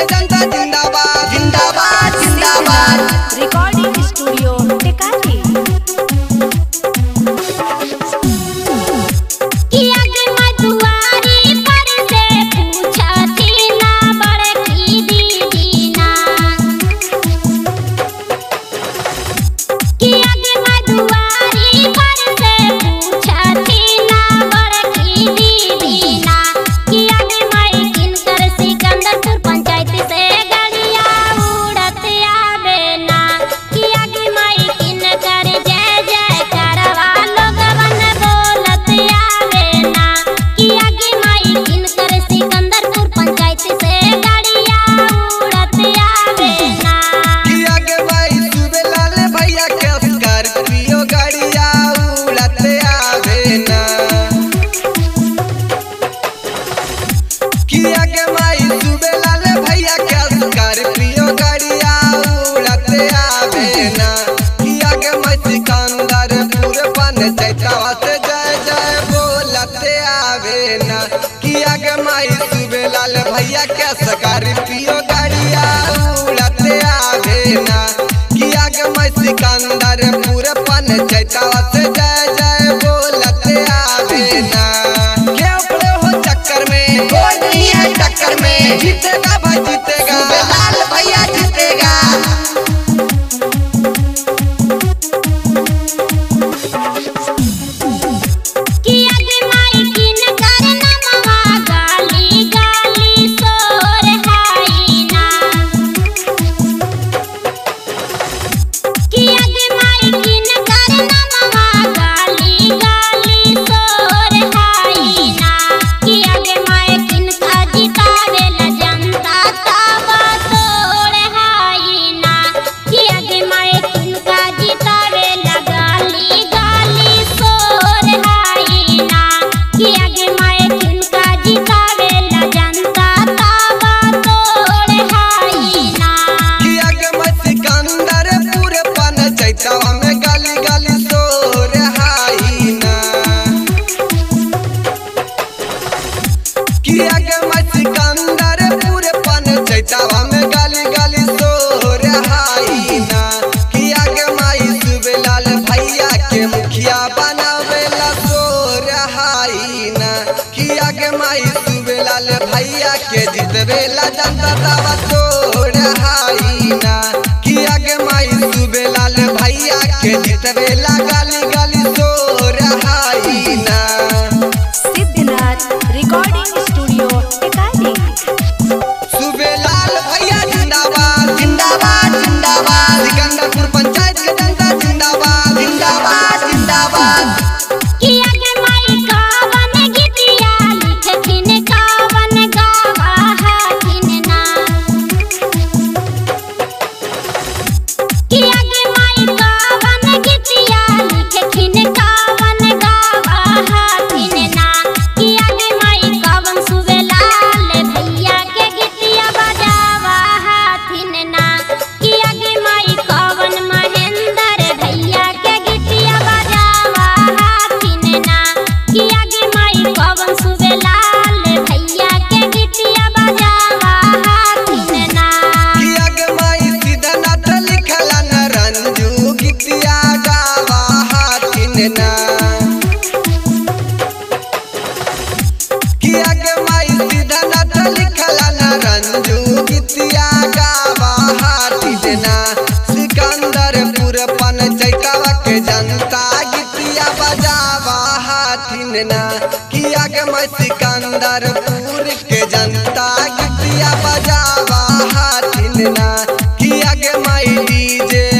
के जनता जिंदाबाद जिंदाबाद जिंदाबाद। Recording studio Tikari. किया के माई सुबे लाल भैया के स्कॉर्पियो गाड़िया उड़ते आवे ना। किया के माई सिकंदर पूरे पंचायतवा से जय जय बोलते आवे ना। किया के माई सुबे लाल भैया के स्कॉर्पियो गाड़िया उड़ते आवे ना। किया के माई सिकंदर पूरे पंचायतवा से जय जय बोलते आवे ना। टक्कर में जीतेगा भाई जीतेगा, लाल भैया जीतेगा। किया के माई सिकंदर पूरे पंचायतवा में गाली गाली सो रहाई ना। किया के माई सुबे लाल भैया के मुखिया बनावेला सो रहाई ना। किया के माई सुबे लाल भैया के जितवेला जनता तवा सो रहाई ना। किया के माई सुबे लाल भैया के जितवेला गाली गाली सो रहाई ना। Siddhnath recording studio Tikari. सुबे लाल भैया जिंदाबाद जिंदाबाद जिंदाबाद। सिकंदरपुर पंचायत के जनता जिंदाबाद जिंदाबाद जिंदाबाद। किया के माई कावन गीतिया लिखथिन कावन गावा हथिन ना। किया के माई कावन गीतिया लिखथिन कावन गावा हथिन ना। किया के माई कावन सुबे लाल भैया के गीतिया बजावा हथिन ना। किया के माई कावन महेंद्र भैया के गीतिया बजावा हथिन ना। किया के माई कावन सुबे लाल भैया के गीतिया बजावा हथिन ना। किया के माई सिद्धनाथ लिखला न रंजू गीतिया गावा हथिन ना। किया के माई सिद्धनाथ लिखला न रंजू गीतिया गावा हथिन ना। सिकंदरपुर पंचायतवा के जनता गीतिया बजावा हथिन ना। किया के माई सिकंदरपुर के जनता गीतिया बजावा हथिन ना। किया के माई डीजे